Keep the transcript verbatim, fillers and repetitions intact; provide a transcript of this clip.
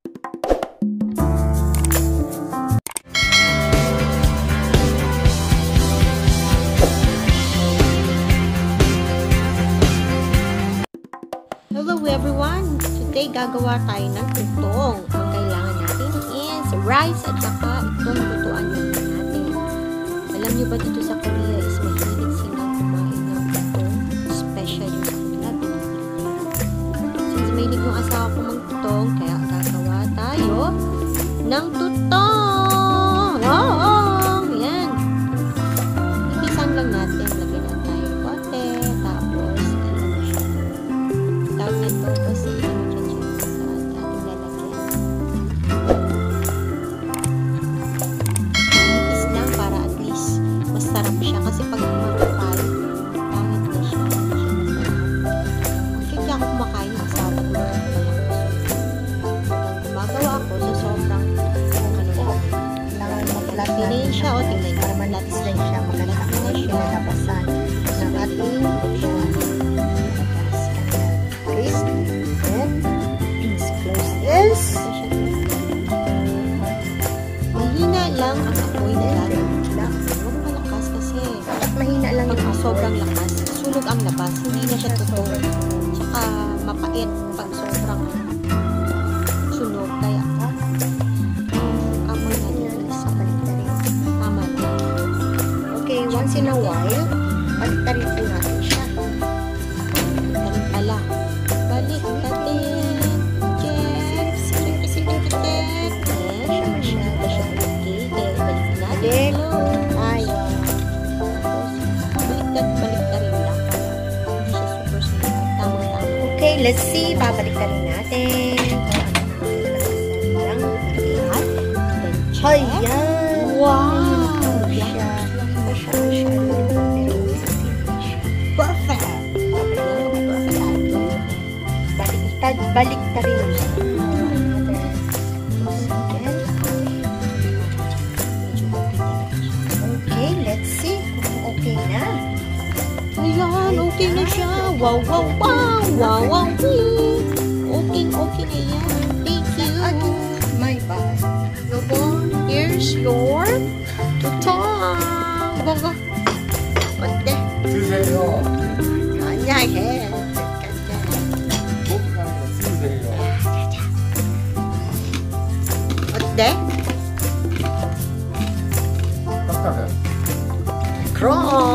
Hello everyone! Today gagawa tayo ng tutong. Ang kailangan natin is rice at saka itong lutuan lang natin. Alam nyo ba dito sa Korea is mahilig silang kumain ng tutong, especially sa kanila Pilipino. Since mahilig yung asawa ko magtutong, kaya gagawa tayo ng tutong! Oh! Yan! Ikisan lang natin. Lagyan na tayo kote, tapos ano siya. Tawag nito kasi ano dyan siya sa ating lalagyan. Nipis lang para at least masarap siya kasi pag makapal, pangit na siya. Hindi siya masarap. Actually, ako kumakain ng asawa ko lang pala. Hanggang gumagawa ako sa sobrang kung ano lang. Kailangan mag-flat Malaki na yun siya. O, tingnan para manatis din siya. Maganda na siya nalabasan ng ating buksyon. Okay? Then, please close this. Mahina lang ang apoy na gagawin. Huwag malakas kasi At mahina lang pag yung sobrang lakas, sunog ang labas. Hindi na siya totoo. Tsaka mapait pag sobrang sunog. Kaya ang amoy natin is tama na. Okay, once in a while, baliktarin po natin siya. Balik pala. Balik natin. Check. Check. Check. Check. Check. Siya masyado siya. Okay. Kaya balik natin. Then, Hello. ayaw. Baliktad, baliktarin lang. Hindi siya super sweet. Tamang-tama. Okay, let's see. Babalik-tarin natin. Kung ano ang lakas lang. Okay. Ayan. Wow! Siya. Siya masyado. Pero, Perfect! baliktad, baliktarin siya. Okay, let's see kung okay na. Ayan, okay na siya. Wow, wow, wow! Wow, wow, wee! Okay, okay na yan. Thank you. My bad. Lobo, here's your tutong. Bongo. 어때? 드세요. 아니야, 해. 드세요. 어때? 딱딱해. 그럼.